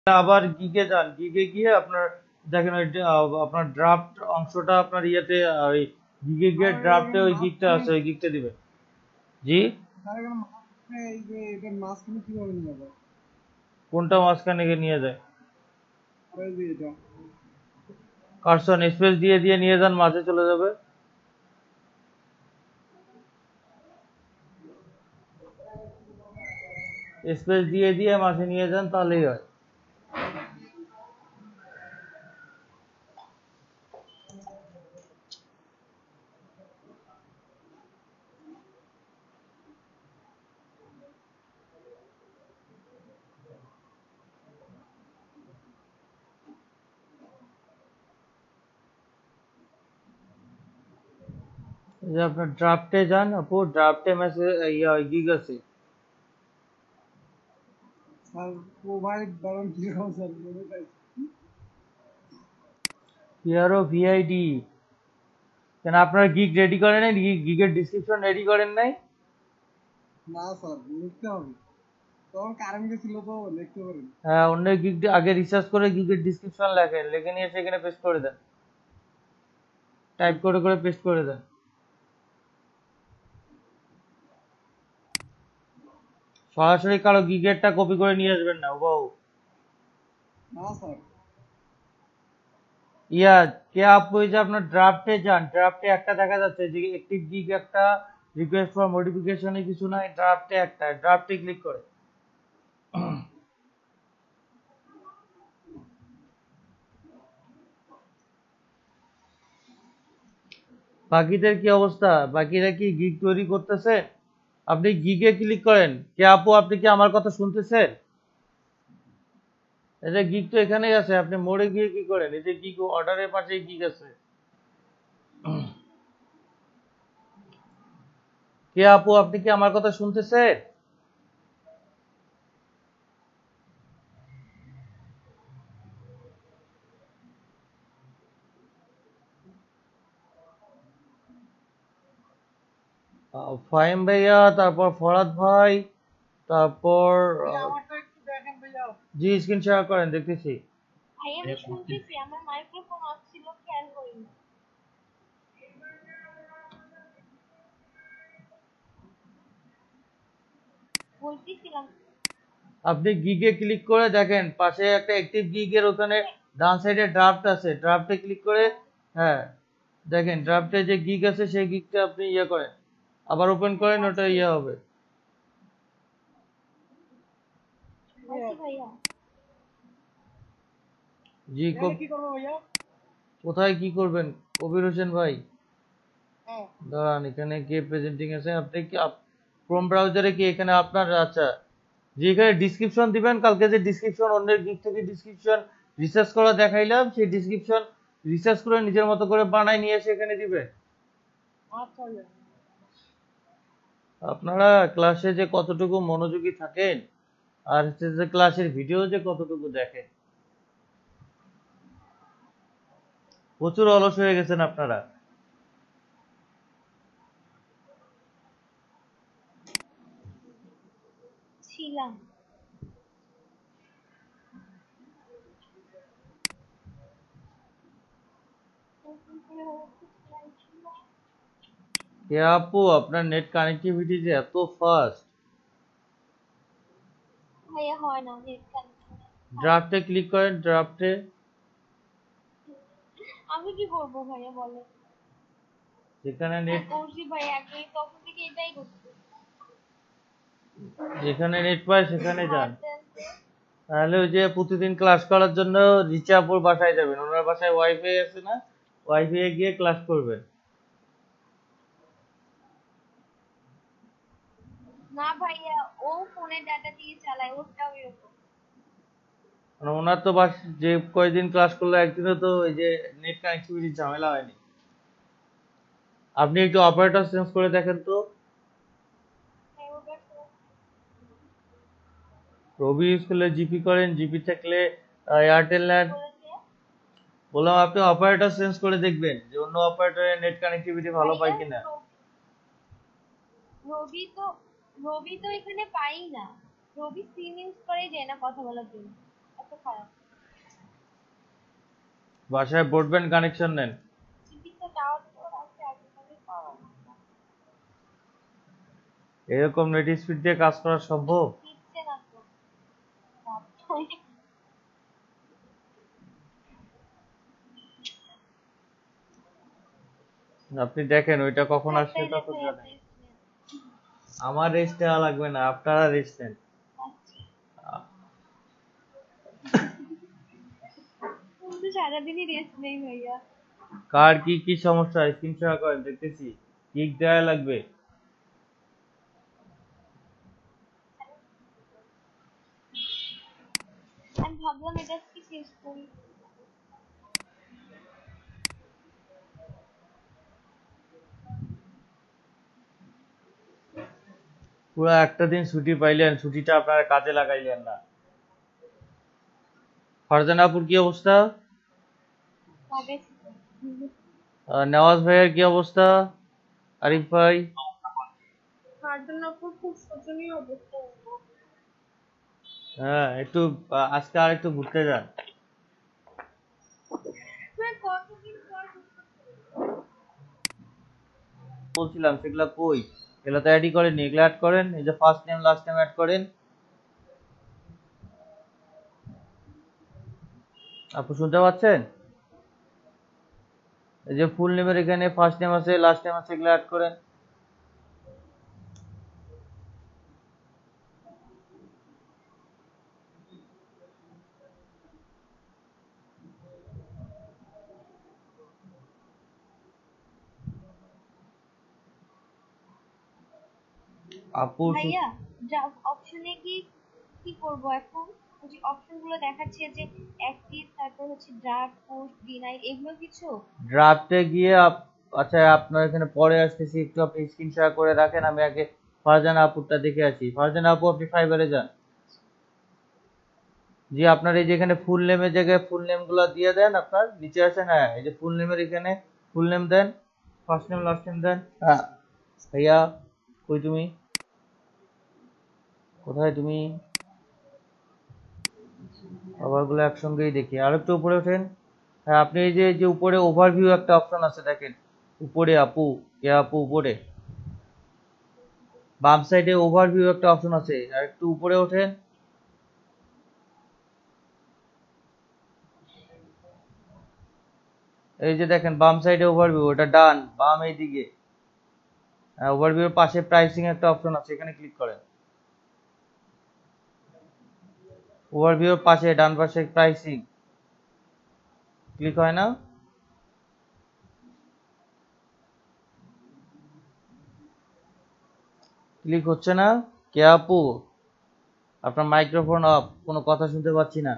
আবার গিগে যান, গিগে গিয়ে আপনার দেখেন ওই আপনার ড্রাফট অংশটা আপনার ইয়েতে ওই গিগে গিয়ে ড্রাফটে ওই গিগটা আছে, ওই গিগটা দিবেন। জি, কোনটা মাঝখানে গিয়ে নিয়ে যায়? কার্সন স্পেস দিয়ে দিয়ে নিয়ে যান, মাঝে চলে যাবে। স্পেস দিয়ে দিয়ে মাঝে নিয়ে যান, তাহলেই হয়। এই যে আপনার ড্রাফটে যান আপু, ড্রাফটে মেসেজ ইয়া গিগ আছে। পিআরও ভিআইডি। কেন আপনার গিগ রেডি করেন নাই? গিগের ডিসক্রিপশন রেডি করেন নাই? হ্যাঁ, অন্য গিগ আগে রিসার্চ করে গিগের ডিসক্রিপশন লেখেন, লিখে নিয়ে সেখানে পেস্ট করে দেন, টাইপ করে করে পেস্ট করে দেন। সরাসরি কারো গিগেরটা কপি করে নিয়ে আসবেন না বাবু। ইয়া কে আপু, এই যে আপনার ড্রাফটে যান, ড্রাফটে একটা দেখা যাচ্ছে যে একটি গিগ একটা, রিকোয়েস্ট ফর মডিফিকেশনে কিছু নাই, ড্রাফটে একটা, ড্রাফটে ক্লিক করে। বাকিদের কি অবস্থা? বাকিরা কি গিগ তৈরি করতেছে? আপনি গিগে ক্লিক করেন। কে আপু, আপনি কি আমার কথা শুনতেছেন? এই যে গিগ তো এখানেই আছে, আপনি মোড়ে গিয়ে কি করেন? এই যে গিগ অর্ডারের পাশেই গিগ আছে। কে আপু, আপনি কি আমার কথা শুনতেছেন? ফাহিম ভাইয়া, তারপর ফরাদ ভাই, তারপর জি স্ক্রিন শেয়ার করেন, দেখতেছি। আমি শুনতেছি, আমার মাইক্রোফোন অফ ছিল, খেয়াল করিনি। বলতেছিলাম আপনি গিগে ক্লিক করে দেখেন, পাশে একটা অ্যাক্টিভ গিগের ওখানে ডান সাইডে ড্রাফট আছে, ড্রাফটে ক্লিক করে, হ্যাঁ দেখেন ড্রাফটে যে গিগ আছে সেই গিগটা আপনি ইয়ে করেন, আবার ওপেন করেন, ওটা ইয়ে হবে। ভাইয়া জি, কোথায় কি করবেন কবির হোসেন ভাই? দাঁড়ান, এখানে কে প্রেজেন্টিং আছে? আপনি কি ক্রোম ব্রাউজারে কি এখানে আপনার, আচ্ছা, যে এখানে ডিসক্রিপশন দিবেন, কালকে যে ডিসক্রিপশন অন্যের দিক থেকে ডিসক্রিপশন রিসার্চ করা দেখাইলাম, সেই ডিসক্রিপশন রিসার্চ করে নিজের মতো করে বানাই নিয়ে এসে এখানে দিবেন। আপনারা ক্লাসে যে কতটুকু মনোযোগী থাকেন, আর হচ্ছে যে ক্লাসের ভিডিও যে কতটুকু দেখেন, প্রচুর অলস হয়ে গেছেন আপনারা। ছিলাম। কে আপু, আপনার নেট কানেক্টিভিটি যে এত ফাস্ট। ভাইয়া হয় না, নেট কানেকশন। ড্রাফটে ক্লিক করেন, ড্রাফটে। আমি কি করবো ভাইয়া, বলে? যেখানে নেট, করছি ভাইয়া, আমি তখন থেকে এটাই করছি। যেখানে নেট পায় সেখানে যান। হাঁটতে তাহলে ওই যে প্রতিদিন ক্লাস করার জন্য রিচা আপুর বাসায় যাবেন, ওনার বাসায় ওয়াইফাই আছে না, ওয়াইফাই গিয়ে ক্লাস করবেন। না ভাইয়া, ও ফোনে ডাটা দিয়ে চালায়, ওটাও এরকম। মানে ওনার তো বাস যে কয়দিন ক্লাস করলো একদিনে তো ওই যে নেট কানেক্টিভিটি ঝামেলা হয়নি। আপনি একটু অপারেটর চেঞ্জ করে দেখেন তো। রবি ইউজ করলে জিপি করেন, জিপি থাকলে এয়ারটেল নেন। বললাম আপনি অপারেটর চেঞ্জ করে দেখবেন যে অন্য অপারেটরের নেট কানেক্টিভিটি ভালো পায় কিনা। রবি তো রবি তো এখানে পাই না। রবি সিম ইউজ করে যায় না কথা বলার জন্য। এত খারাপ। বাসায় ব্রডব্যান্ড কানেকশন নেন। টিভিতে টাওয়ার তো আছে আগে থেকে পাওয়া এরকম নেট স্পিড দিয়ে কাজ করা সম্ভব? দিচ্ছে না তো। আপনি দেখেন ওইটা কখন আসছে তাই তা তো দেখো জানেন। আমার রেস্ট নেওয়া লাগবে না, আপনারা রেস্ট নেন। কিন্তু সারাদিনই রেস্ট নেই ভাইয়া। কার কি কি সমস্যা স্ক্রিন শেয়ার করেন দেখতেছি। কিক দেওয়া লাগবে। আমি ভাবলাম এটা কি শেষ করি। পুরো একটা দিন ছুটি পাইলেন, ছুটিটা আপনারা কাজে লাগাইলেন না। ফারজানাপুর কি অবস্থা? লাগাইছি তো। নেওয়াজ ভাইয়ের কি অবস্থা? আরিফ ভাই? ফারজানাপুর খুব শোচনীয় অবস্থা। হ্যাঁ একটু আজকে আর একটু ঘুরতে যান। কতদিন পর বলছিলাম সেগুলা কই? এগুলা তো অ্যাডই করেন, এগুলা অ্যাড করেন। এই যে first name last name add করেন। আপু শুনতে পাচ্ছেন? এই যে ফুল নেমের এখানে ফার্স্ট নেম আছে লাস্ট নেম আছে, এগুলা অ্যাড করেন। আপু ভাইয়া ড্রাফট অপশনে কি কি করব এখন? ওই যে অপশন গুলো দেখাচ্ছে যে অ্যাক্টিভ, তারপর হচ্ছে ড্রাফট, পোস্ট, ডিনাই, এগুলো কিছু। ড্রাফটে গিয়ে আচ্ছা আপনার এখানে পরে আসতেছি, একটু আপনি স্ক্রিন শেয়ার করে রাখেন, আমি আগে ফারজানা আপুরটা দেখে আসি। ফারজানা আপু আপনি ফাইবারে যান। জি আপনার এই যেখানে ফুল নেমের জায়গায় ফুল নেম গুলো দিয়ে দেন, আপনার নিচে আসেন। হ্যাঁ এই যে ফুল নেমের এখানে ফুল নেম দেন, ফার্স্ট নেম লাস্ট নেম দেন। হ্যাঁ ভাইয়া কই তুমি, কোথায় তুমি? আবার গুলো একসঙ্গেই দেখি। আর একটু উপরে ওঠেন। হ্যাঁ আপনি এই যে উপরে ওভারভিউ একটা অপশন আছে দেখেন উপরে। আপু কে আপু উপরে বাম সাইডে ওভারভিউ একটা অপশন আছে, আর একটু উপরে ওঠেন। এই যে দেখেন বাম সাইডে ওভারভিউ, ওটা ডান বাম এই দিকে। ওভারভিউ এর পাশে প্রাইসিং একটা অপশন আছে, এখানে ক্লিক করেন। ওভারভিউ এর পাশে ডান পাশে প্রাইসিং ক্লিক হয় না? ক্লিক হচ্ছে না? কে আপু আপনার মাইক্রোফোন অফ, কোনো কথা শুনতে পাচ্ছি না।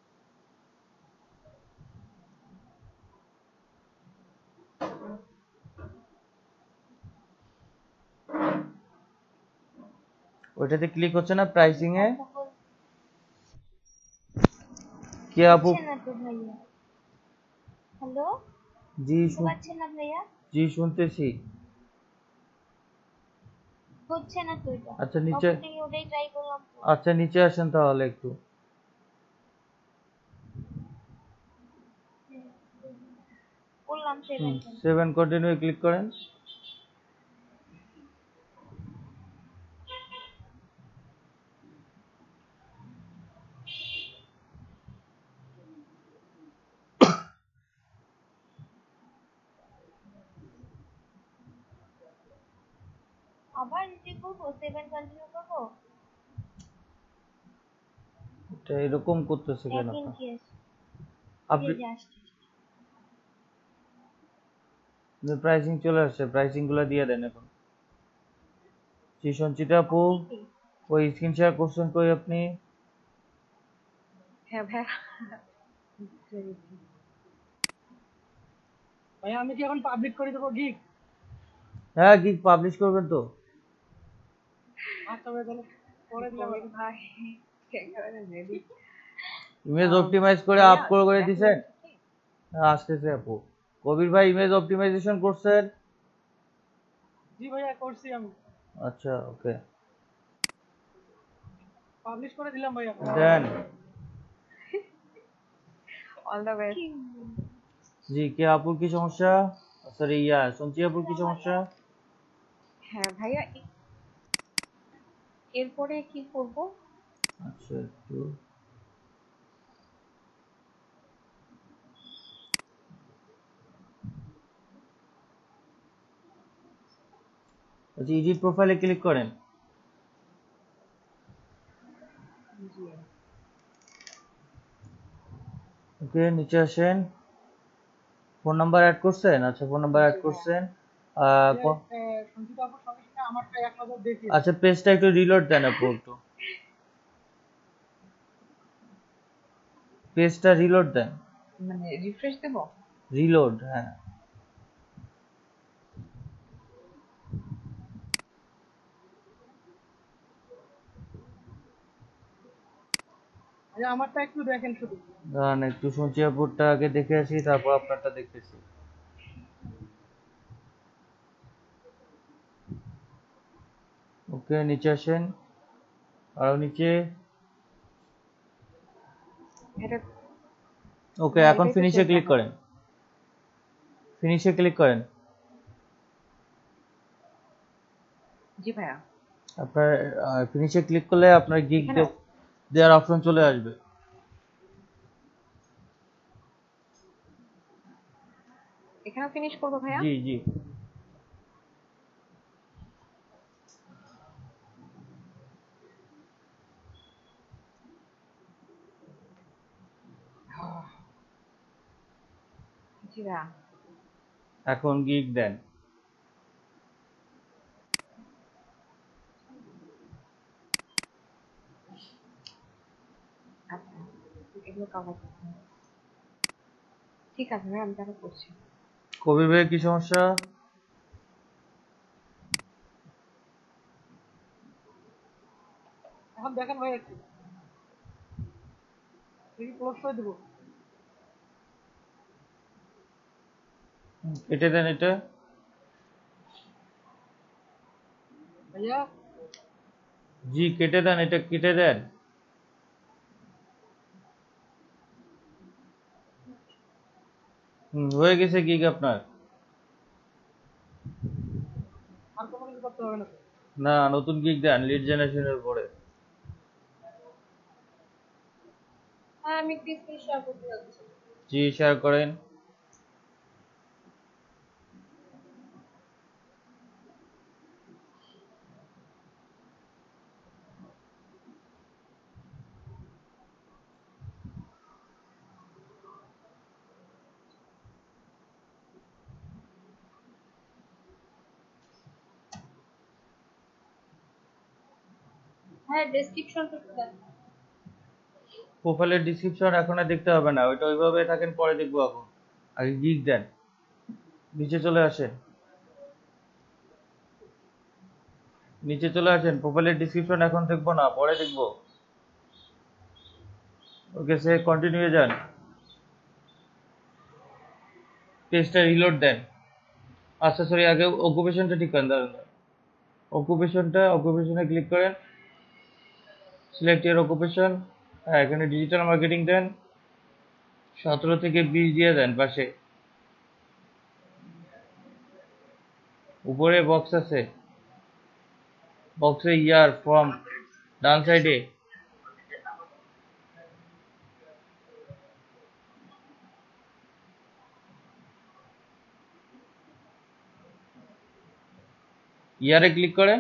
ওইটাতে ক্লিক হচ্ছে না প্রাইসিং এ? কে আপু? হচ্ছে না তো ভাইয়া। হ্যালো, জি শুনতে পাচ্ছেন না ভাইয়া? জি শুনতেছি। হচ্ছে না তো এটা। আচ্ছা নিচে, তখন থেকে ওটাই ট্রাই করলাম তো। আচ্ছা নিচে আসেন তাহলে একটু। করলাম সেভেন। 7 কন্টিনিউ ক্লিক করেন। আবার রিতে করবো, সেভেন কন্টিনিউ করবো। এটা এরকম করতেছে কেন এক ইন আপনার? কেস আপনি এই যে আসছে। প্রাইসিং চলে আসছে, প্রাইসিং গুলো দিয়ে দেন এখন। জি সঞ্চিতা আপু আপনি কি? ওই স্ক্রিন শেয়ার করছেন কই আপনি? হ্যাঁ ভাইয়া। ভাইয়া আমি কি এখন পাবলিক করে দেবো গিগ? হ্যাঁ গিগ পাবলিশ করবেন তো। আচ্ছা ভাই তাহলে করে দিলাম। ভাই একেবারে রেডি। ইমেজ অপটিমাইজ করে আপ করে দিছেন? হ্যাঁ আসতেছে আপু। কবির ভাই ইমেজ অপটিমাইজেশন করছেন? জি ভাইয়া করছি আমি। আচ্ছা ওকে পাবলিশ করে দিলাম ভাইয়া। দেন। All the best. জি, কে আপুর কি সমস্যা? সরি, শুনছি আপুর কি সমস্যা? হ্যাঁ ভাইয়া, এরপরে কি করব? আচ্ছা, একটু আচ্ছা, এডিট প্রোফাইলে ক্লিক করেন। জি। ওকে, নিচে আসেন। ফোন নাম্বার অ্যাড করছেন? আচ্ছা, ফোন নাম্বার অ্যাড জি ভাইয়া। করছেন। সঞ্চিতা আপুর সঙ্গে সঙ্গে আমারটা এক নজর দেখি। আচ্ছা, পেজটা একটু রিলোড দেন আপু, একটু পেজটা রিলোড দেন। মানে রিফ্রেশ দেব? রিলোড, হ্যাঁ। ভাইয়া আমারটা একটু দেখেন শুধু। দাঁড়ান, একটু শুনছি আপুরটা আগে দেখে আসি, তারপর আপনারটা দেখতেছি। ওকে, নিচে আসেন, আরো নিচে। এটা ওকে, না, এখন এটাই তো ফিনিশে শেষ ক্লিক আমার। করেন। ফিনিশে ক্লিক করেন। জি ভাইয়া। আপনার ফিনিশে ক্লিক করলে আপনার গিগ এখানে দেওয়ার অপশন চলে আসবে। এখানেও ফিনিশ করবো ভাইয়া? জি জি। জি ভাইয়া। এখন গিগ দেন। আচ্ছা, এগুলো কভার করতে হবে। ঠিক আছে ভাই, আমি তাহলে করছি। কবির ভাইয়ের কি সমস্যা? এখন দেখেন ভাই একটু দেখি ক্লোজ করে দেবো। কেটে দেন এটা। ভাইয়া জি, কেটে দেন এটা, কেটে দেন। হয়ে গেছে গিগ আপনার। আর কোনো কিছু করতে হবে না তো? না, নতুন গিগ দেন লিড জেনারেশনের পরে। হ্যাঁ, আমি একটু স্ক্রিন শেয়ার করতে যাচ্ছি। জি, শেয়ার করেন। হ্যাঁ, ডেসক্রিপশন তো দেন। প্রোফাইলের ডিসক্রিপশন এখন আর দেখতে হবে না, ওইটা ওইভাবে থাকেন, পরে দেখবো। এখন আগে গিগ দেন। নিচে চলে আসেন, নিচে চলে আসেন। প্রোফাইলের ডিসক্রিপশন এখন দেখবো না, পরে দেখবো। ওকে, সে কন্টিনিউ যান। পেজটা রিলোড দেন। আচ্ছা, সরি, আগে অকুপেশনটা ঠিক করেন। দাঁড়ান, অকুপেশনে ক্লিক করেন। Select your occupation. হ্যাঁ, এখানে ডিজিটাল মার্কেটিং দেন। 17 থেকে 20 দিয়ে দেন পাশে। উপরে বক্স আছে, বক্সে ইয়ার ফ্রম ডান সাইডে। ইয়ারে ক্লিক করেন।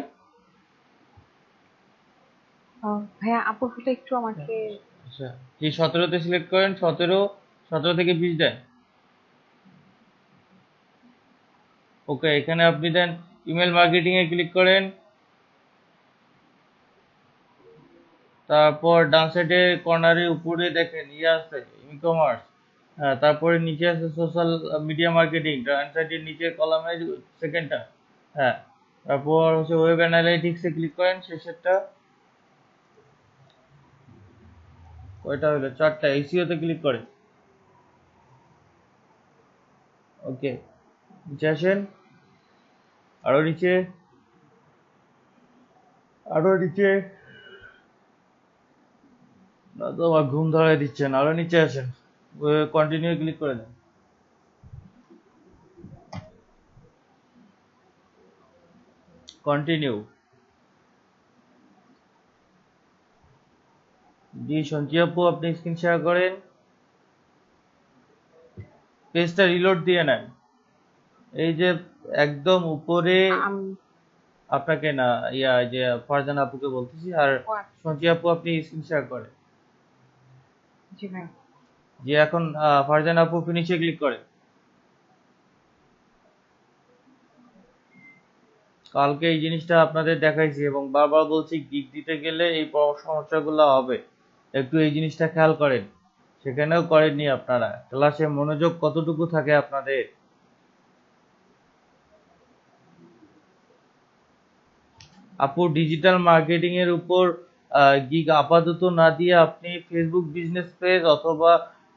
ভাইয়া আপুর হলে একটু আমাকে। আচ্ছা, এই 17তে সিলেক্ট করেন। 17 থেকে 20 দেন। ওকে, এখানে আপনি দেন ইমেল মার্কেটিং এ ক্লিক করেন। তারপর ডান সাইডে কর্নারে উপরে দেখেন ইয়ে আছে, ই কমার্স। হ্যাঁ, তারপরে নিচে আছে সোশ্যাল মিডিয়া মার্কেটিং, ডান সাইডের নিচের কলামে সেকেন্ডটা। হ্যাঁ, তারপর হচ্ছে ওয়েব অ্যানালাইটিক্সে ক্লিক করেন শেষেরটা। কয়টা হলো? 4টা। এসিও তে ক্লিক করেন। ওকে, নিচে আসেন, আরো নিচে, আরো নিচে। না তো, আমার ঘুম ধরায় দিচ্ছেন। আরো নিচে আসেন। কন্টিনিউ ক্লিক করে দেন। কন্টিনিউ। জি সঞ্চয় আপু, আপনি স্ক্রিন শেয়ার করেন, পেজটা রিলোড দিয়ে নেন। এই যে একদম উপরে আপনাকে না, যে ফারজানা আপুকে বলতেছি, আর সঞ্চয় আপু আপনি স্ক্রিন শেয়ার করেন। জি ভাই। যে এখন ফারজানা আপু ফিনিশে ক্লিক করেন। কালকে এই জিনিসটা আপনাদের দেখাইছি এবং বারবার বলছি গিগ দিতে গেলে এই সমস্যাগুলো হবে, একটু এই জিনিসটা খেয়াল করেন। সেখানেও করেননি আপনারা। ক্লাসে মনোযোগ কতটুকু থাকে আপনাদের? আপু ডিজিটাল মার্কেটিং এর উপর গিগ আপাতত না দিয়ে আপনি ফেসবুক বিজনেস পেজ অথবা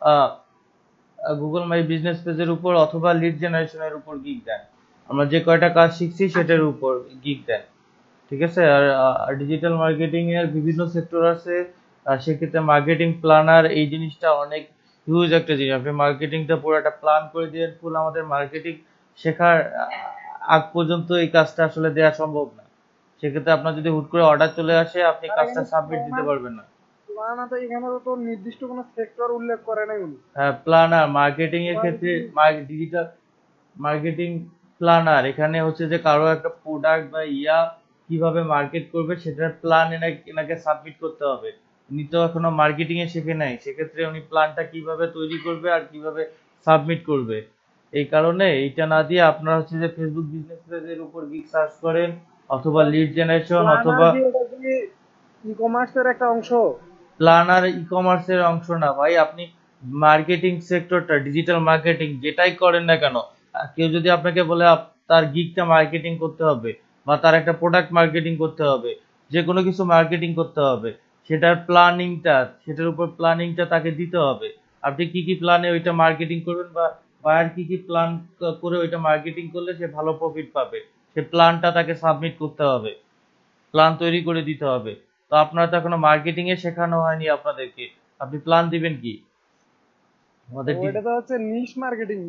গুগল মাই বিজনেস পেজের উপর অথবা লিড জেনারেশনের উপর গিগ দেন। আমরা যে কয়টা কাজ শিখছি সেটার উপর গিগ দেন, ঠিক আছে? আর ডিজিটাল মার্কেটিং এর বিভিন্ন সেক্টর আছে, সেক্ষেত্রে মার্কেটিং প্ল্যানার এই জিনিসটা অনেক হিউজ একটা জিনিস। আপনি মার্কেটিংটা পুরো একটা প্ল্যান করে দিলেন, ফুল আমাদের মার্কেটিং শেখার আগ পর্যন্ত এই কাজটা আসলে দেওয়া সম্ভব না। সেক্ষেত্রে আপনার যদি হুট করে অর্ডার চলে আসে, আপনি কাজটা সাবমিট দিতে পারবেন না। প্ল্যানার তো এখানে তো নির্দিষ্ট কোনো সেক্টর উল্লেখ করে নাই উনি। হ্যাঁ, প্ল্যানার মার্কেটিং এর ক্ষেত্রে ডিজিটাল মার্কেটিং প্ল্যানার, এখানে হচ্ছে যে কারো একটা প্রোডাক্ট বা কিভাবে মার্কেট করবে সেটার প্ল্যান এনাকে সাবমিট করতে হবে। উনি তো এখনো মার্কেটিং এ শেখে নাই, সেক্ষেত্রে উনি প্ল্যানটা কিভাবে তৈরি করবে আর কিভাবে সাবমিট করবে। এই কারণে এইটা না দিয়ে আপনারা হচ্ছে যে ফেসবুক বিজনেস পেজের উপর গিগ সার্চ করেন অথবা লিড জেনারেশন অথবা ই কমার্সের একটা অংশ। প্ল্যানার ই কমার্সের অংশ না ভাই। আপনি মার্কেটিং সেক্টরটা, ডিজিটাল মার্কেটিং যেটাই করেন না কেন, কেউ যদি আপনাকে বলে তার গিগটা মার্কেটিং করতে হবে বা তার একটা প্রোডাক্ট মার্কেটিং করতে হবে, যে কোনো কিছু মার্কেটিং করতে হবে, সেটার উপর প্ল্যানিংটা তাকে দিতে হবে। আপনি কি কি প্ল্যানে ওইটা মার্কেটিং করবেন বা বায়ার কি কি প্ল্যান করে ওইটা মার্কেটিং করলে সে ভালো প্রফিট পাবে, সে প্ল্যানটা তাকে সাবমিট করতে হবে, প্ল্যান তৈরি করে দিতে হবে। তো আপনারা তো এখনো মার্কেটিং এ শেখানো হয়নি আপনাদেরকে, আপনি প্ল্যান দিবেন কি? আমাদের ওইটা তো হচ্ছে নিশ মার্কেটিং।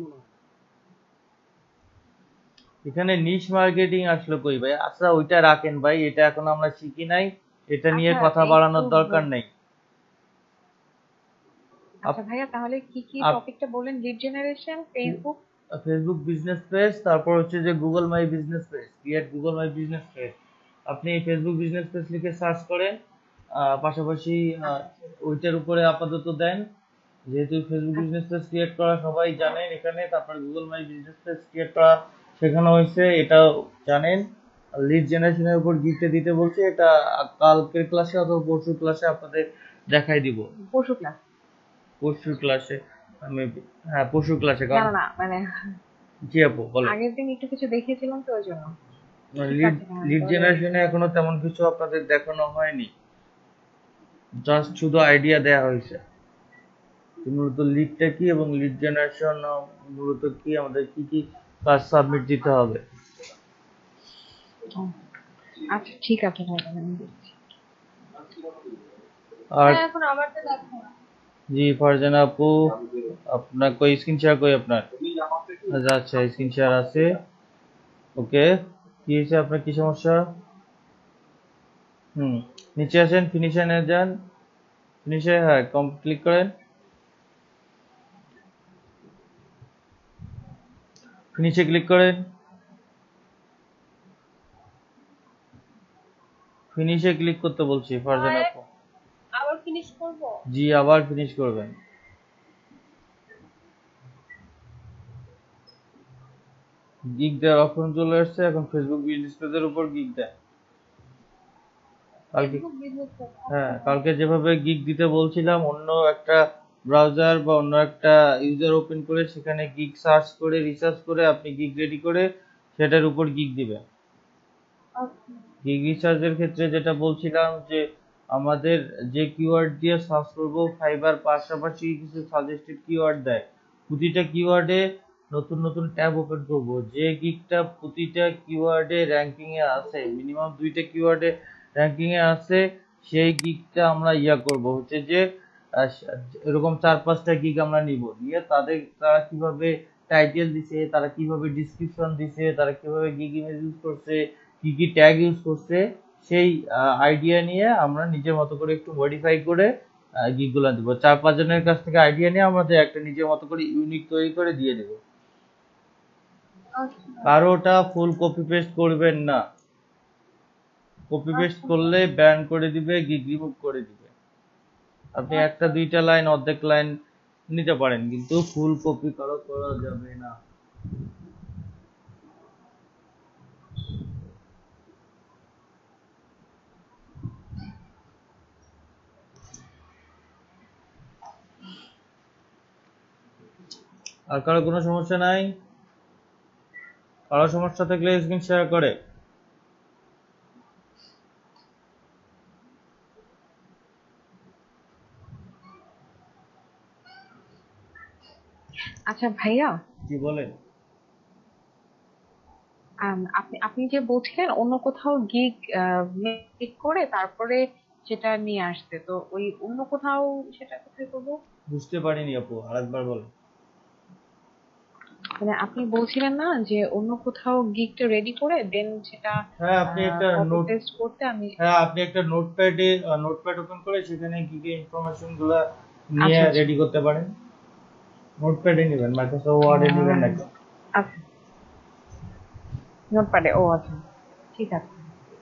এখানে নিশ মার্কেটিং আসলো কই ভাই? আচ্ছা ওইটা রাখেন ভাই, এটা এখন আমরা শিখি নাই, এটা নিয়ে আচ্ছা, কথা এই বাড়ানোর তো দরকার নেই। আচ্ছা ভাইয়া, তাহলে কি কি টপিকটা বলেন? Lead generation, Facebook, Facebook business page, তারপর হচ্ছে যে Google my business page, create Google my business page. আপনি ফেসবুক বিজনেস পেজ লিখে সার্চ করেন, পাশাপাশি ওইটার উপরে আপাতত দেন, যেহেতু ফেসবুক বিজনেস পেজ ক্রিয়েট করা সবাই জানেন এখানে, তারপর Google my business page create করা শেখানো হয়েছে, এটাও জানেন। লিড জেনারেশনের উপর গিফটে দিতে বলছে, এটা কালকের ক্লাসে অথবা পরশুর ক্লাসে আপনাদের দেখাই দিব। পরশু ক্লাস? পরশুর ক্লাসে মেবি, হ্যাঁ পরশুর ক্লাসে। না কারণ না না, মানে জি আপু বলেন। আগের দিন একটু কিছু দেখিয়েছিলাম তো ওই জন্য। ঠিক লিড আছে ভাইয়া, লিড তাহলে জেনারেশনে এখনো তেমন কিছু আপনাদের দেখানো হয়নি, জাস্ট শুধু আইডিয়া দেয়া হয়েছে মূলত লিডটা কি এবং লিড জেনারেশন মূলত কি, আমাদের কি কি কাজ সাবমিট দিতে হবে। আচ্ছা ঠিক আছে ভাই, তাহলে আমি দেখছি। আর এখন আমারটা দেখো। জি ফারজানা আপু, আপনার কই স্ক্রিন শেয়ার কই আপনার? আচ্ছা আচ্ছা, স্ক্রিন শেয়ার আছে। ওকে, কি হয়েছে আপনার, কি সমস্যা? নিচে আসেন, ফিনিশে যান, ফিনিশে, হ্যাঁ ক্লিক করেন, ফিনিশে ক্লিক করেন, ফিনিশে ক্লিক করতে বলছি ফারজানা আপু। আবার ফিনিশ করব? জি আবার ফিনিশ করবেন। গিগ দেওয়ার অপশন চলে আসছে, এখন ফেসবুক বিজনেস পেজের উপর গিগ দেয়। কালকে, ফেসবুক বিজনেস পেজ। হ্যাঁ কালকে যেভাবে গিগ দিতে বলছিলাম, অন্য একটা ব্রাউজার বা অন্য একটা ইউজার ওপেন করে সেখানে গিগ সার্চ করে রিসার্চ করে আপনি গিগ রেডি করে সেটার উপর গিগ দিবেন। গিগ রিসার্চের ক্ষেত্রে যেটা বলছিলাম যে আমাদের যে কিওয়ার্ড দিয়ে সার্চ করব, ফাইবার পাশাপাশি কিছু সাজেস্টেড কিওয়ার্ড দেয়, প্রতিটা কিওয়ার্ডে নতুন নতুন ট্যাব ওপেন করব। যে গিগটা প্রতিটা কিওয়ার্ডে র্যাঙ্কিং এ আছে, মিনিমাম 2টা কিওয়ার্ডে র্যাঙ্কিং এ আছে, সেই গিগটা আমরা করব হচ্ছে যে এরকম 4-5টা গিগ আমরা নিব, নিয়ে তারা কিভাবে টাইটেল দিছে, তারা কিভাবে ডিসক্রিপশন দিছে, তারা কিভাবে গিগ ইমেজ ইউজ করছে, কি কি ট্যাগ ইউজ করছে, সেই আইডিয়া নিয়ে আমরা নিজের মতো করে একটু মডিফাই করে গিগ গুলা দিব। 4-5 জনের কাছ থেকে আইডিয়া নিয়ে আমাদের একটা নিজের মতো করে ইউনিক তৈরি করে দিয়ে দেব। কারোটা ফুল কপি পেস্ট করবেন না, কপি পেস্ট করলে ব্যান করে দিবে, গিগ রিমুভ করে দিবে। আপনি একটা দুইটা লাইন, অর্ধেক লাইন নিতে পারেন, কিন্তু ফুল কপি করা যাবে না। আর কারো কোনো সমস্যা নাই? কারো সমস্যা থাকলে স্ক্রিন শেয়ার করে। আচ্ছা ভাইয়া, কি বলেন? আপনি আপনি যে বলছিলেন অন্য কোথাও গিগ মেক করে তারপরে সেটা নিয়ে আসতে, তো ওই অন্য কোথাও সেটা কোথায় করবো? বুঝতে পারিনি আপু, আরেকবার বলেন। মানে আপনি বলছিলেন না যে অন্য কোথাও গিগটা রেডি করে দেন সেটা হ্যাঁ, আপনি একটা কপি নোট পেস্ট করতে আমি। হ্যাঁ, আপনি একটা নোটপ্যাড ওপেন করে সেখানে গিগে ইনফরমেশন গুলা নিয়ে আচ্ছা আচ্ছা। রেডি করতে পারেন। নোটপ্যাডে নেবেন, মাইক্রোসফট ওয়ার্ডে নেবেন না। আচ্ছা, নোটপ্যাডে, ও আচ্ছা, ঠিক আছে।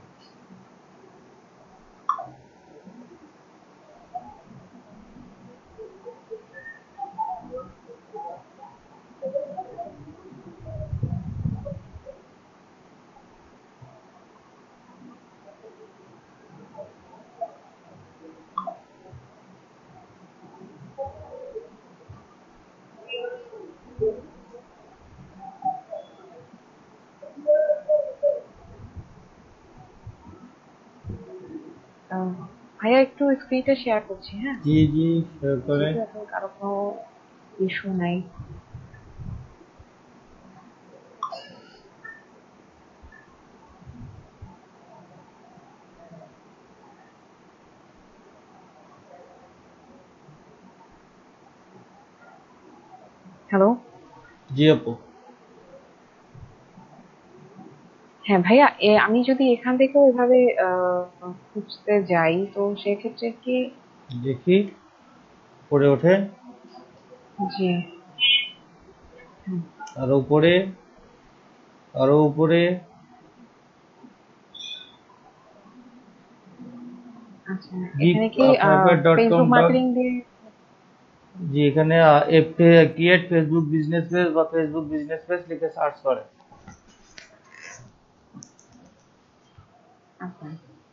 ভাইয়া একটু স্ক্রিনটা শেয়ার করছি, হ্যাঁ? জি জি, শেয়ার করেন। যেহেতু এখন কারো কোনো ইস্যু নাই। হ্যালো। জি আপু। হ্যাঁ ভাইয়া, আমি যদি এখান থেকেও এভাবে খুঁজতে যাই তো সেক্ষেত্রে কি? দেখি পড়ে ওঠে। জি। হুম, আরো উপরে, আরো উপরে। আচ্ছা, গিগ এখানে কি fiverr.com ফেসবুক মার্কেটিং দিয়ে? জি, এখানে ক্রিয়েট ফেসবুক বিজনেস পেজ বা ফেসবুক বিজনেস পেজ লিখে সার্চ করে। আচ্ছা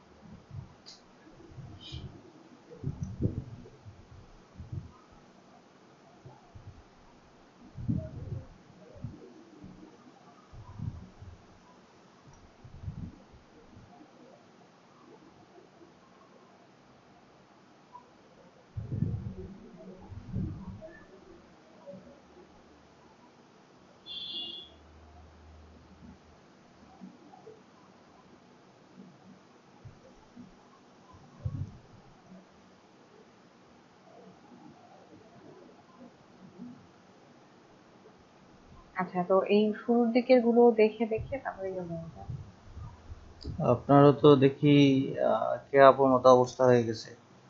আচ্ছা, তো এই শুরুর দিকের গুলো দেখে দেখে তারপরে ইয়ে করবো। আপনারও তো দেখি কেয়াপোর মতো অবস্থা হয়ে গেছে,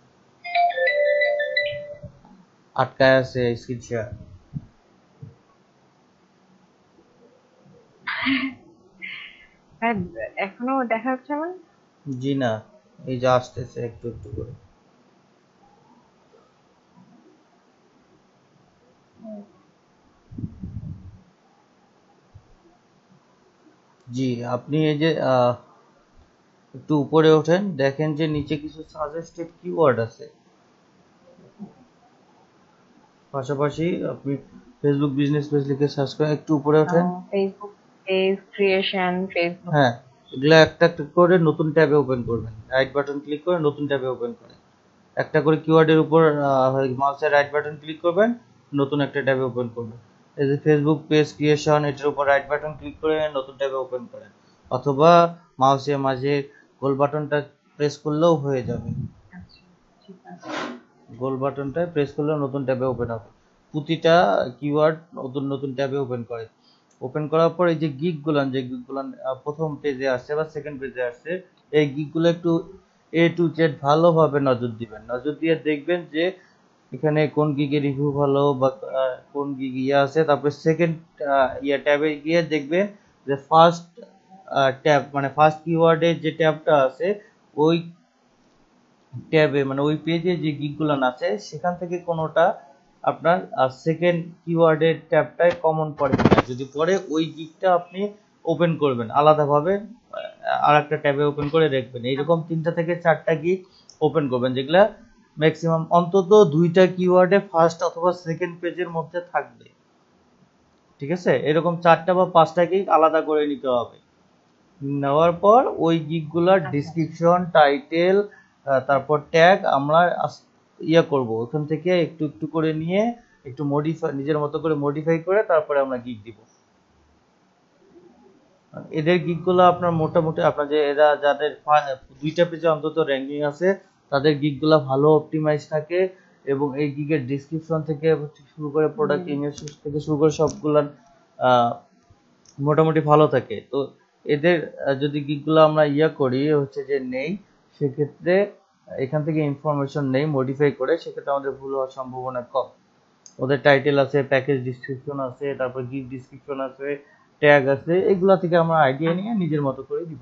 আটকায় আছে স্ক্রিন শেয়ার। হ্যাঁ, এখনো দেখা যাচ্ছে আমার? জি না, এই যে আসতেছে একটু একটু করে। জি, আপনি এই যে একটু উপরে ওঠেন, দেখেন যে নিচে কিছু সাজেস্টেড কিওয়ার্ড আছে। পাশাপাশি আপনি ফেসবুক বিজনেস পেজ লিখে সার্চ করে একটু উপরে ওঠেন। Facebook page creation, Facebook. হ্যাঁ, এগুলো একটা একটা করে নতুন ট্যাবে ওপেন করবেন, রাইট বাটন ক্লিক করে নতুন ট্যাবে ওপেন করেন। একটা করে কিওয়ার্ডের উপর মাউসের রাইট বাটন ক্লিক করবেন, নতুন একটা ট্যাবে ওপেন করবেন। এই যে ফেসবুক পেজ ক্রিয়েশন, এটার উপর রাইট বাটন ক্লিক করে নতুন ট্যাবে ওপেন করেন, অথবা মাউসের মাঝে গোল বাটনটা প্রেস করলেও হয়ে যাবে। আচ্ছা, ঠিক আছে। গোল বাটনটায় প্রেস করলে নতুন ট্যাবে ওপেন হবে। প্রতিটা কিওয়ার্ড নতুন নতুন ট্যাবে ওপেন করে। ওপেন করার পর এই যে গিকগুলো প্রথম পেজে আসছে বা সেকেন্ড পেজে আসছে, এই গিকগুলো একটু A to Z ভালোভাবে নজর দিবেন। নজর দিয়ে দেখবেন যে এখানে কোন গিগের রিভিউ ভালো বা কোন গিগ আছে। তারপরে সেকেন্ড ট্যাবে গিয়ে দেখবেন যে ফার্স্ট ট্যাব মানে ফার্স্ট কিওয়ার্ডের যে ট্যাবটা আছে ওই ট্যাবে মানে ওই পেজে যে গিগগুলো আছে সেখান থেকে কোনোটা আপনার সেকেন্ড কিওয়ার্ডের ট্যাবটায় কমন পড়ে কিনা। যদি পড়ে ওই গিগটা আপনি ওপেন করবেন আলাদাভাবে, আর একটা ট্যাবে ওপেন করে রাখবেন। এইরকম 3টা থেকে 4টা গিগ ওপেন করবেন, যেগুলা ম্যাক্সিমাম অন্তত 2টা কিওয়ার্ডে ফার্স্ট অথবা সেকেন্ড পেজের মধ্যে থাকবে। ঠিক আছে, এরকম 4টা বা 5টা গিগ আলাদা করে নিতে হবে। নেওয়ার পর ওই গিগগুলার ডিসক্রিপশন, টাইটেল, তারপর ট্যাগ আমরা করব, ওখান থেকে একটু একটু করে নিয়ে একটু মডিফাই, নিজের মতো করে মডিফাই করে তারপরে আমরা গিগ দিব। এদের গিগগুলো আপনার মোটামুটি আপনার যে এরা যাদের 2টা পেজে অন্তত র্যাঙ্কিং আছে তাদের গিগগুলো ভালো অপটিমাইজ থাকে, এবং এই গিগের ডিসক্রিপশন থেকে শুরু করে প্রোডাক্ট ইমেজ থেকে শুরু করে সবগুলা মোটামুটি ভালো থাকে। তো এদের যদি গিগগুলো আমরা করি হচ্ছে যে নেই, সেক্ষেত্রে এখান থেকে ইনফরমেশন নেই মডিফাই করে, সেক্ষেত্রে আমাদের ভুল হওয়ার সম্ভাবনা কম। ওদের টাইটেল আছে, প্যাকেজ ডিসক্রিপশন আছে, তারপর গিগ ডিসক্রিপশন আছে, ট্যাগ আছে, এগুলা থেকে আমরা আইডিয়া নিয়ে নিজের মতো করে দিব।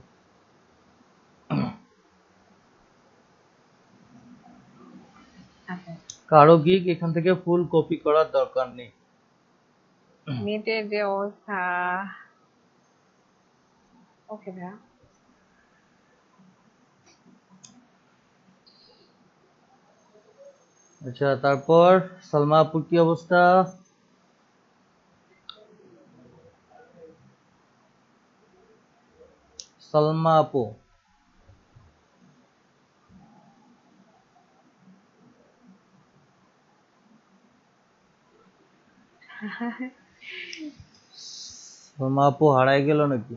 কারো গিগ এখান থেকে ফুল কপি করার দরকার নেই। নেটের যে অবস্থা। ওকে ভাইয়া। আচ্ছা, তারপর সালমা আপুর কি অবস্থা? সালমা আপু সালমা আপু হারাই গেল নাকি?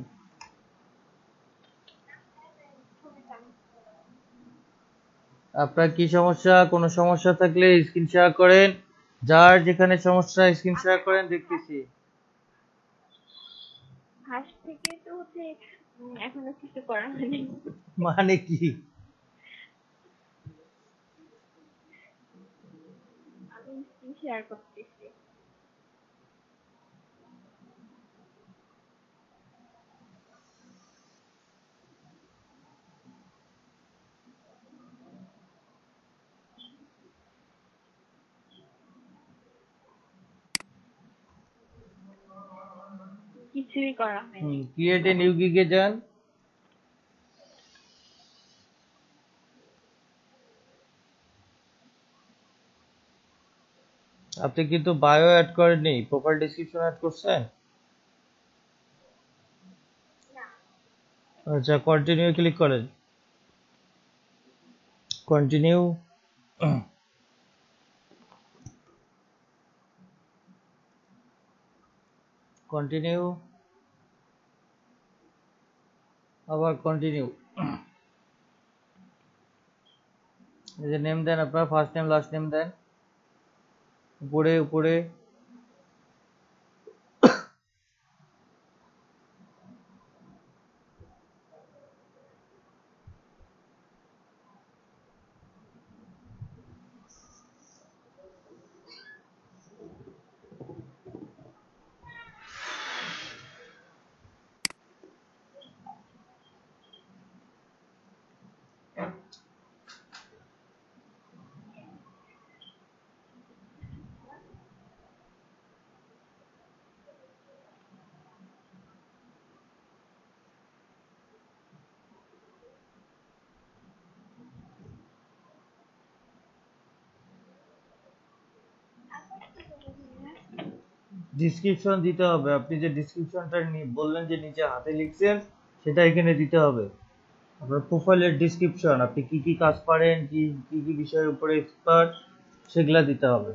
আপনার কি সমস্যা? কোনো সমস্যা থাকলে স্ক্রিন শেয়ার করেন, যার যেখানে সমস্যা স্ক্রিন শেয়ার করেন, দেখতেছি। ফার্স্ট থেকে তো হচ্ছে এখনো কিছু করা হয়নি। মানে কি? আমি স্ক্রিন শেয়ার করতেছি। কিছুই করা হয়নি। ক্রিয়েট এ নিউ গিগে যান। আপনি কিন্তু বায়ো অ্যাড করেননি, প্রোফাইল ডেসক্রিপশন অ্যাড করছেন? আচ্ছা, কন্টিনিউ ক্লিক করেন। কন্টিনিউ। কন্টিনিউ, আবার কন্টিনিউ। এই যে নেম দেন, আপনার ফার্স্ট নেম লাস্ট নেম দেন উপরে উপরে। ডিসক্রিপশন দিতে হবে। আপনি যে ডিসক্রিপশনটা বললেন যে নিচে হাতে লিখছেন, সেটা এখানে দিতে হবে। আপনার প্রোফাইলের ডিসক্রিপশন, আপনি কি কি কাজ পারেন, কি কি কি বিষয়ের উপরে এক্সপার্ট, সেগুলা দিতে হবে।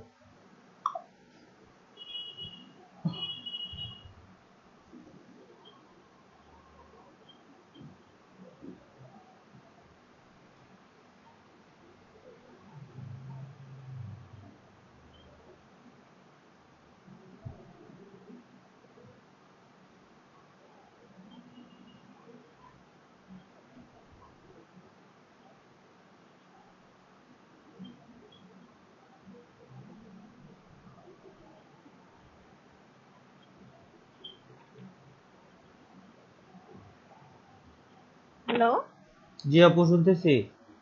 হ্যালো। জি আপু শুনতেছি।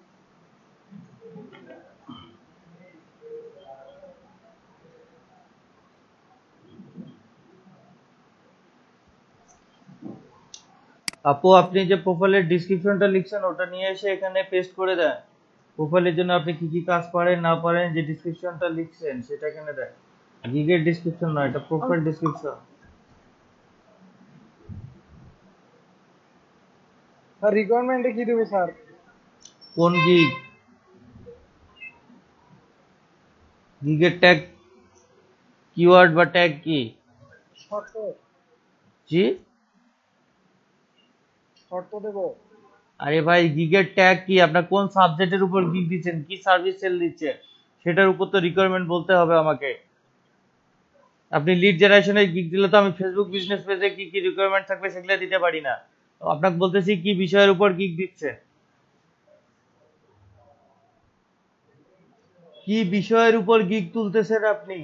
আপু আপনি যে প্রোফাইলের ডিসক্রিপশনটা লিখছেন ওটা নিয়ে এসে এখানে পেস্ট করে দেন। প্রোফাইলের জন্য আপনি কি কি কাজ পারেন না পারেন যে ডিসক্রিপশনটা লিখছেন সেটা এখানে দেন। গিগের ডিসক্রিপশন নয়, এটা প্রোফাইল ডিসক্রিপশন। স্যার রিকোয়ারমেন্টে কি দেবো স্যার? কোন গিগ? গিগের ট্যাগ কিওয়ার্ড বা ট্যাগ কি? শর্ত জি শর্ত দেবো। আরে ভাই গিগের ট্যাগ কি? আপনার কোন সাবজেক্টের উপর গিগ দিচ্ছেন, কি সার্ভিস সেল দিচ্ছেন, সেটার উপর তো রিকোয়ারমেন্ট বলতে হবে আমাকে। আপনি লিড জেনারেশনের গিগ দিলে তো আমি ফেসবুক বিজনেস পেজে কি কি রিকোয়ারমেন্ট থাকবে সেগুলো দিতে পারি না। তো আপনাকে বলতেছি কি বিষয়ের উপর গিগ দিচ্ছে, কি বিষয়ের উপর গিগ তুলতেছেন আপনি।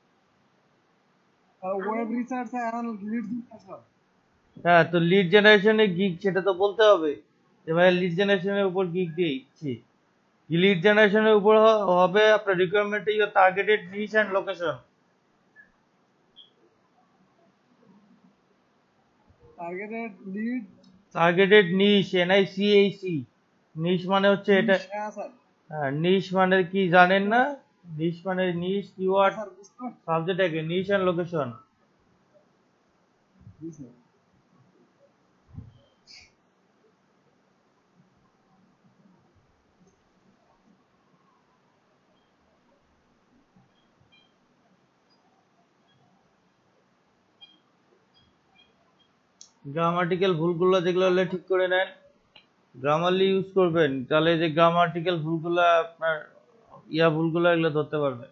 Web research and lead generation. হ্যাঁ তো লিড জেনারেশনের গিগ সেটা তো বলতে হবে যে ভাই লিড জেনারেশনের উপর গিগ দিচ্ছি। লিড জেনারেশনের উপর হবে আপনার requirement your targeted niche and location. Targeted lead targeted niche, NICHE। Niche মানে হচ্ছে এটা। হ্যাঁ স্যার। হ্যাঁ নিশ মানে কি জানেন না? নিশ মানে নিশ হ্যাঁ কিওয়ার্ড স্যার বুঝতে পারছি। সাবজেক্ট আগে নিশ অ্যান্ড লোকেশন। জি স্যার। গ্রামাটিক্যাল ভুলগুলো যেগুলো হলে ঠিক করে নেন, গ্রামারলি ইউজ করবেন, তাহলে যে গ্রামাটিক্যাল ভুলগুলো আপনার ভুলগুলো এগুলো ধরতে পারবে।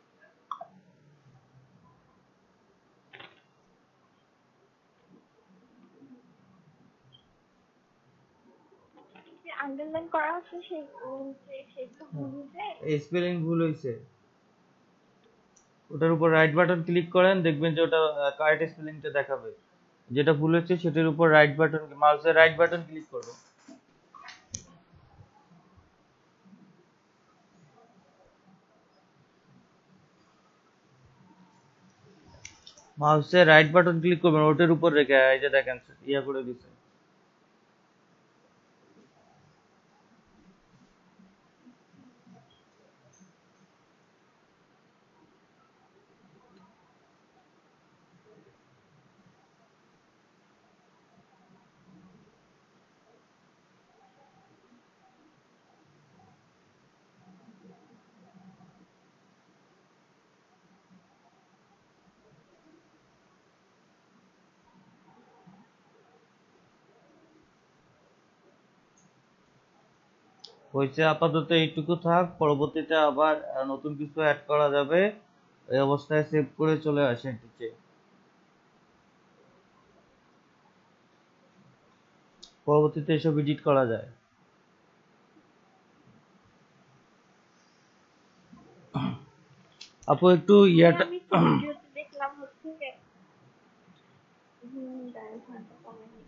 যে আন্ডারলাইন করা হচ্ছে সেগুলো ভুল হয়েছে। এই স্পেলিং ভুল হয়েছে, ওটার উপর রাইট বাটন ক্লিক করেন, দেখবেন যে ওটা কারেক্ট স্পেলিংটা দেখাবে। যেটা ভুল হচ্ছে সেটার উপর রাইট বাটন, মাউসের রাইট বাটন ক্লিক করবেন। মাউসের রাইট বাটন ক্লিক করবেন, ওটার উপর রেখে এই যে দেখেন করে দিচ্ছে। হয়েছে, আপাতত এইটুকু থাক, পরবর্তীতে আবার নতুন কিছু অ্যাড করা যাবে। এই অবস্থায় সেভ করে চলে আসেন নিচে, পরবর্তীতে এসব এডিট করা যায়। আপু একটু ইয়াটা আমি তো ভিডিওতে দেখলাম হচ্ছে ডাইরেকশনটা কমেনি।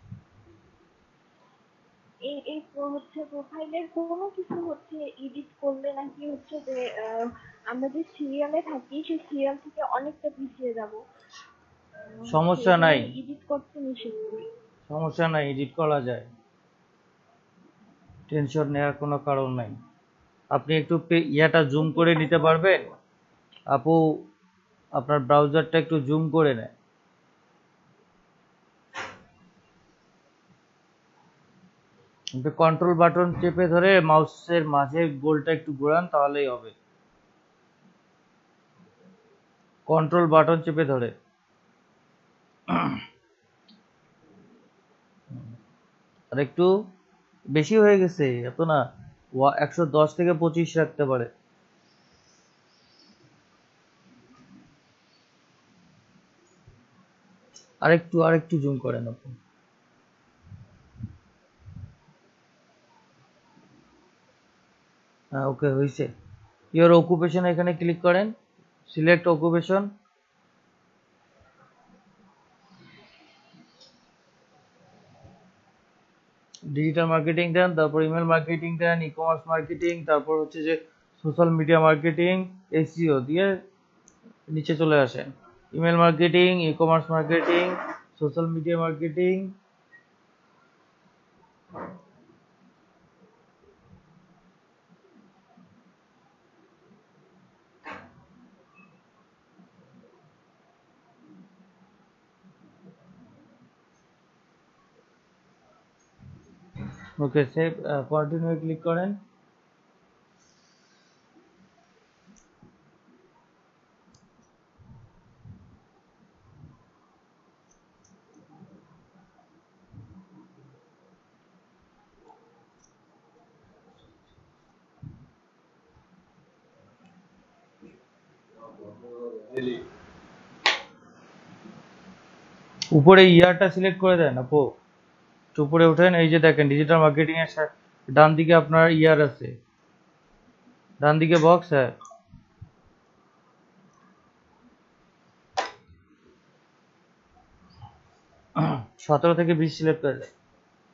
এই হচ্ছে প্রোফাইলের কোনো কিছু হচ্ছে এডিট করলে নাকি হচ্ছে যে আমরা যে সিরিয়ালে থাকি সেই সিরিয়াল থেকে অনেকটা পিছিয়ে যাব। সমস্যা নাই, এডিট করতে নিষেধ করি। সমস্যা নাই, এডিট করা যায়, টেনশন নেওয়ার কোনো কারণ নাই। আপনি একটু ইয়াটা জুম করে নিতে পারবেন আপু? আপনার ব্রাউজারটা একটু জুম করে নেয়, কন্ট্রোল বাটন চেপে ধরে মাউসের মাঝে গোলটা একটু ঘোরান, তাহলেই হবে। কন্ট্রোল বাটন চেপে ধরে। আর একটু বেশি হয়ে গেছে, এত না, 110 থেকে 25 রাখতে পারে। আরেকটু জুম করেন আপনি। হ্যাঁ ওকে হয়েছে। ইওর অকুপেশন এখানে ক্লিক করেন, সিলেক্ট অকুপেশন। ডিজিটাল মার্কেটিং দেন, তারপর ইমেল মার্কেটিং দেন, ই কমার্স মার্কেটিং, তারপর হচ্ছে যে সোশ্যাল মিডিয়া মার্কেটিং, এসইও দিয়ে নিচে চলে আসেন। Email marketing, e commerce marketing, social media marketing. Okay, save continue click করেন। উপরে ইয়ারটা সিলেক্ট করে দেন আপু, উপরে উঠেন, এই যে দেখেন ডিজিটাল মার্কেটিং এর ডান দিকে আপনার ইয়ার আছে, ডান দিকে বক্স। হ্যাঁ, 17 থেকে 20 সিলেক্ট করে দেন।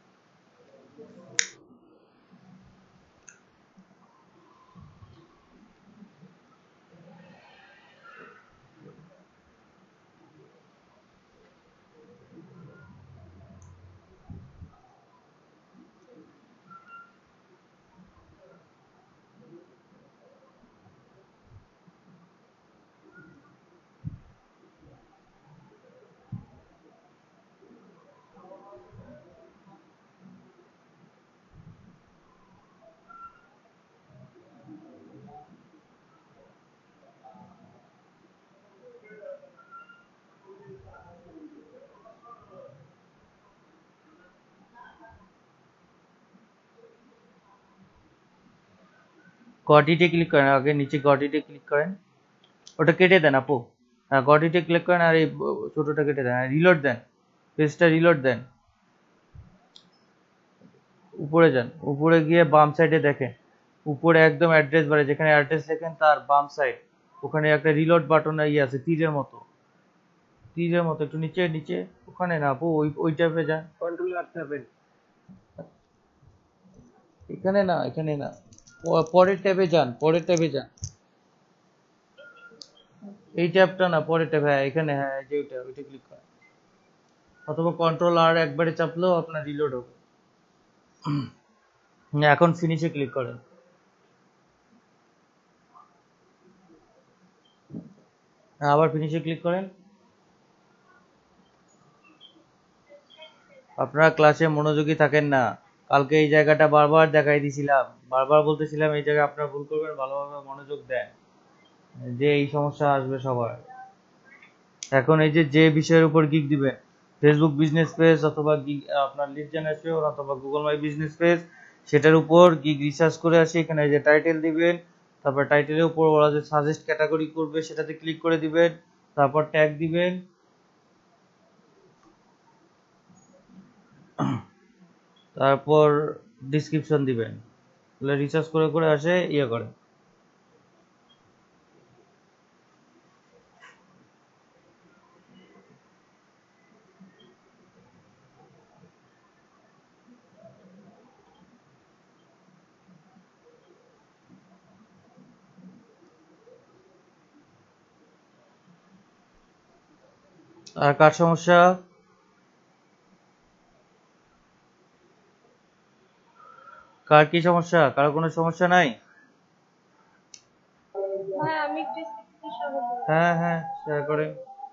গটিতে ক্লিক করেন, আগে নিচে গটিতে ক্লিক করেন, ওটা কেটে দেন আপু। হ্যাঁ, গটিতে ক্লিক করেন আর এই ছোটটা কেটে দেন, রিলোড দেন, পেজটা রিলোড দেন। উপরে যান, উপরে গিয়ে বাম সাইডে দেখেন, উপরে একদম অ্যাড্রেস বারে যেখানে অ্যাড্রেস লেখেন তার বাম সাইড, ওখানে একটা রিলোড বাটন ইয়ে আছে, তীরের মতো, তীরের মতো একটু নিচে নিচে, ওখানে না আপু, ওই ট্যাবে যান, কন্ট্রোল আর ট্যাবে। এখানে না, এখানে না, পরের ট্যাবে যান, পরের ট্যাবে যান, এই ট্যাবটা না, পরের ট্যাব। হ্যাঁ এখানে, হ্যাঁ এই যে ওইটা ক্লিক করেন, অথবা কন্ট্রোল আর একবারে চাপলেও আপনার রিলোড হবে। এখন ফিনিশে ক্লিক করেন। আবার ফিনিশে ক্লিক করেন। আপনারা ক্লাসে মনোযোগী থাকেন না, কালকে এই জায়গাটা বারবার দেখাই দিছিলাম, বারবার বলতেছিলাম এই জায়গায় আপনারা ভুল করবেন, ভালোভাবে মনোযোগ দেন, যে এই সমস্যা আসবে সবার। এখন এই যে বিষয়ের উপর গিগ দিবেন, ফেসবুক বিজনেস পেজ অথবা গিগ আপনার লিড জেনারেশন অথবা গুগল মাই বিজনেস পেজ, সেটার উপর গিগ রিসার্চ করে আসি, এখানে যে টাইটেল দিবেন, তারপর টাইটেলের উপর ওরা যে সাজেস্ট ক্যাটাগরি করবে সেটাতে ক্লিক করে দিবেন, তারপর ট্যাগ দিবেন, তারপর ডিসক্রিপশন দিবেন, তাহলে রিসার্চ করে করে আসে ইয়ে করে। আর কার সমস্যা? কার কি সমস্যা? কারো কোনো সমস্যা নাই? ভাই আমি একটু স্ক্রিনশট দেবো। হ্যাঁ হ্যাঁ, শেয়ার করেন।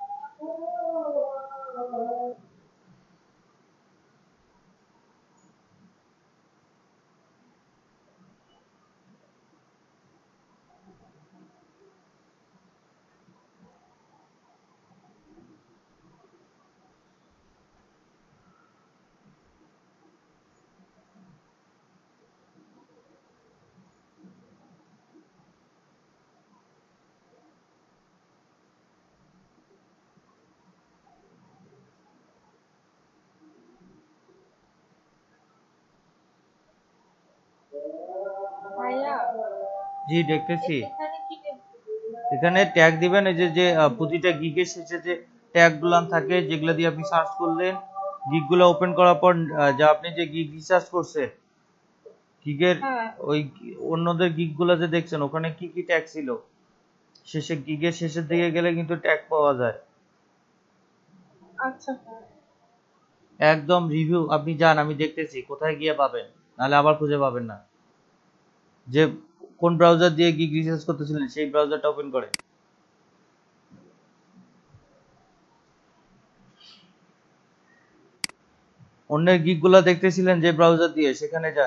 ভাইয়া জি দেখতেছি। এখানে কি এখানে ট্যাগ দিবেন, এই যে প্রতিটা গিগের শেষে যে ট্যাগ গুলান থাকে যেগুলো দিয়ে আপনি সার্চ করলেন, গিগ গুলো ওপেন করার পর যা আপনি যে গিগ রিসার্চ করছেন, গিগের হ্যাঁ। ওই অন্যদের গিগ গুলো যে দেখছেন ওখানে কি কি ট্যাগ ছিল, গিগের শেষের দিকে গেলে কিন্তু ট্যাগ পাওয়া যায়। আচ্ছা। একদম রিভিউ আপনি যান, আমি দেখতেছি কোথায় গিয়ে পাবেন, নাহলে আবার খুঁজে পাবেন না। যে কোন ব্রাউজার দিয়ে গিগ রিসার্চ করতেছিলেন সেই ব্রাউজারটা ওপেন করে অন্যের গিগ গুলা দেখতেছিলেন যে ব্রাউজার দিয়ে, সেখানে যান।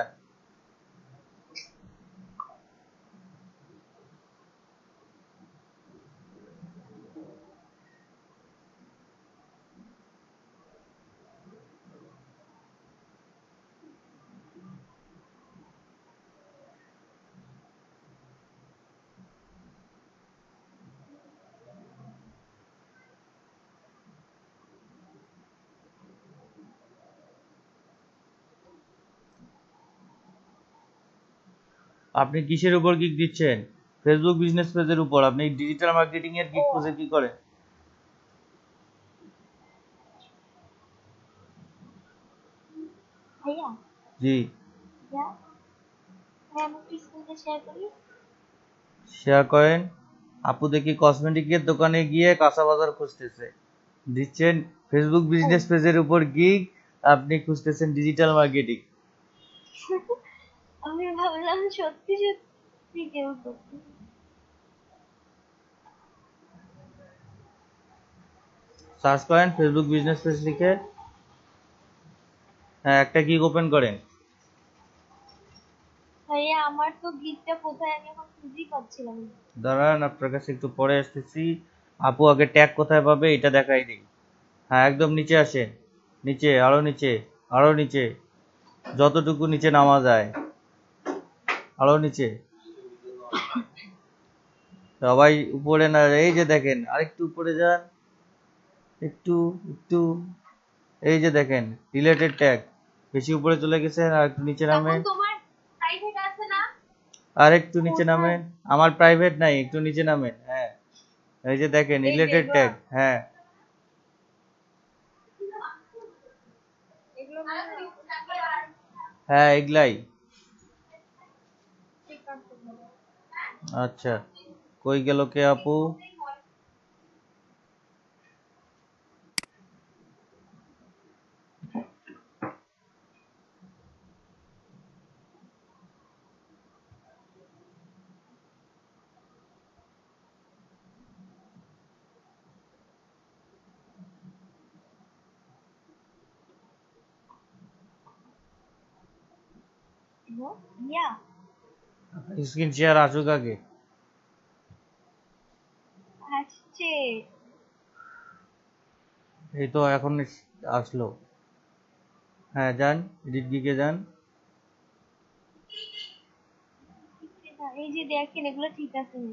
আপনি কিসের উপর গিগ দিচ্ছেন? ফেসবুক বিজনেস পেজের উপর। আপনি ডিজিটাল মার্কেটিং এর গিগ খুঁজে কি করেন? ভাইয়া জি, যা হ্যাঁ আমি একটু স্ক্রিনটা শেয়ার করি। শেয়ার করেন। আপু দেখি কসমেটিকের দোকানে গিয়ে কাঁচা বাজার খুঁজতেছে, দিচ্ছেন ফেসবুক বিজনেস পেজের উপর গিগ, আপনি খুঁজতেছেন ডিজিটাল মার্কেটিং। আমি ভাবলাম সত্যি সত্যি কেউ করছে। সার্চ করেন ফেসবুক বিজনেস পেজ লিখে, হ্যাঁ একটা গিগ ওপেন করেন। ভাইয়া আমার তো গিকটা কোথায় আমি এখন খুঁজেই পাচ্ছিলাম না। দাঁড়ান, আপনার কাছে একটু পরে আসতেছি। আপু আগে ট্যাগ কোথায় পাবে এটা দেখাই দিই। হ্যাঁ একদম নিচে আসেন, নিচে, আরো নিচে, আরো নিচে, যতটুকু নিচে নামা যায়, আরো নিচে। সবাই উপরে না, এই যে দেখেন আরেকটু উপরে যান, একটু একটু, এই যে দেখেন রিলেটেড ট্যাগ, বেশি উপরে চলে গেছেন, আর একটু নিচে তখন নামেন, তোমার প্রাইভেট আছে না? আর একটু নিচে কোথায়? নামেন। আমার প্রাইভেট নাই, একটু নিচে নামেন। হ্যাঁ এই যে দেখেন এই যে রিলেটেড এগুলা ট্যাগ, হ্যাঁ এগুলো মনে হয় হ্যাঁ এগুলাই। ঠিক আছে ভাইয়া। আচ্ছা, কই গেল কে আপু? হ্যালো ভাইয়া স্ক্রিন শেয়ার আসুক আগে। আসছে। এই তো এখন আসলো। হ্যাঁ যান, এডিট গিগে যান। এই যে দেখেন এগুলো ঠিক আছে নাকি?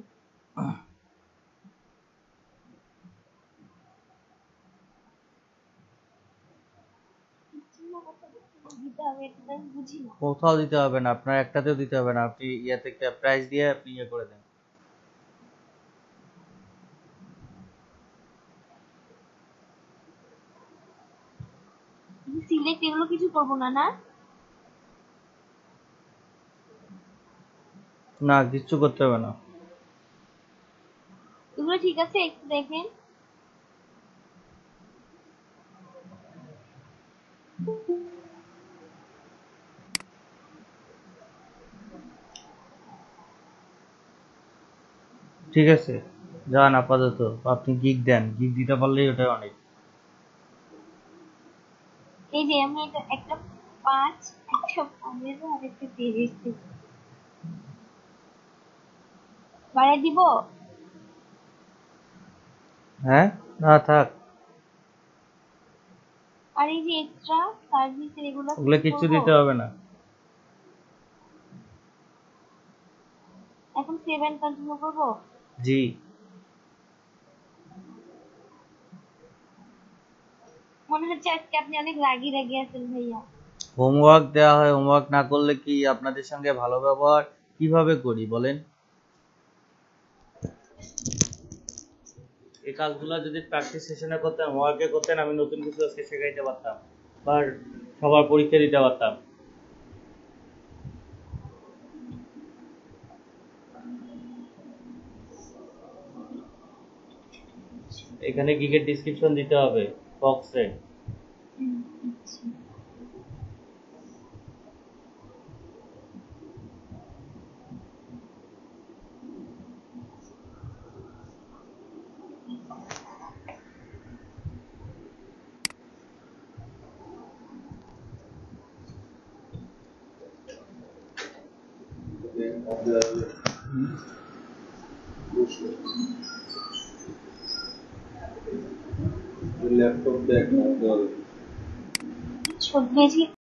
দিতে হবে এটা তো আমি বুঝি না। কোথাও দিতে হবে না, আপনার একটাতেও দিতে হবে না, আপনি ইয়ে থেকে প্রাইস দিয়ে আপনি ইয়ে করে দেন। সিলেক্ট এগুলো কিছু করবো না না? না কিচ্ছু করতে হবে না। এগুলো ঠিক আছে একটু দেখেন। ঠিক আছে, যান আপাতত। আপনি গিগ দেন, গিগ দিতে পারলেই ওটাই অনেক। এই যে আমি এটা একটা 5 একটা 15 আর একটা 30 বাড়াই দিব। হ্যাঁ না থাক, আর এই যে এক্সট্রা সার্ভিস এগুলো ওগুলো কি কিচ্ছু করবো? দিতে হবে না। এখন 7 কন্টিনিউ করবো। জি, মনে হচ্ছে আজকে আপনি অনেক রাগী রাগী আছেন ভাইয়া। হোমওয়ার্ক দেওয়া হয়, হোমওয়ার্ক না করলে কি আপনাদের সঙ্গে ভালো ব্যবহার কিভাবে করি বলেন? এই কাজগুলো যদি প্র্যাকটিস সেশনে করতেন, হোমওয়ার্কে করতেন, আমি নতুন কিছু আজকে শেখাইতে পারতাম। আর সবার পরীক্ষা দিতে পারতাম। এখানে গিগের ডিসক্রিপশন দিতে হবে বক্সে। আচ্ছা। लैपटॉप देखना तो 14 जी